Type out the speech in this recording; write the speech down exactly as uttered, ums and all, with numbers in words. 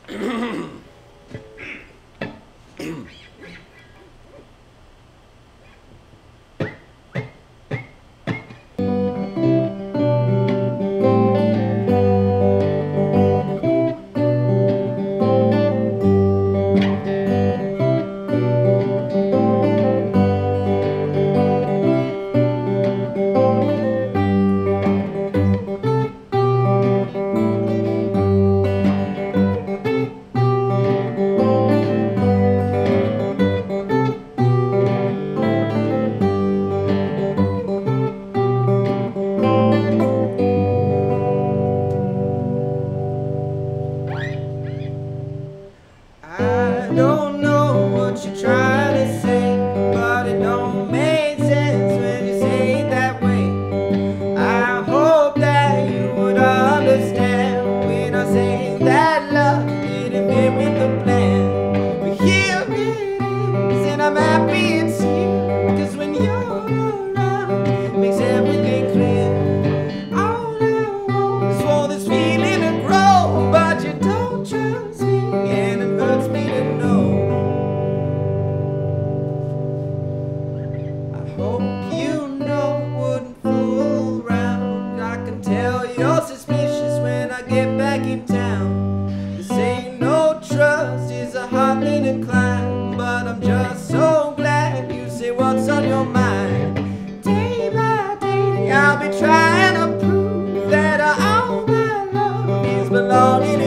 I don't know what you're trying to say, but it don't make sense when you say it that way. I hope that you would understand when I say that love didn't fit with the plan. But here it is, and I'm happy it's here, 'cause when you're around, it makes everything clear. All I want is for this feeling to grow, but you don't trust me, and it hurts me to know. I hope you know wouldn't fool around. I can tell you're suspicious when I get back in town. This ain't no trust, it's a hard thing to climb, but I'm just so glad you say what's on your mind. Day by day I'll be trying to prove that all my love is belonging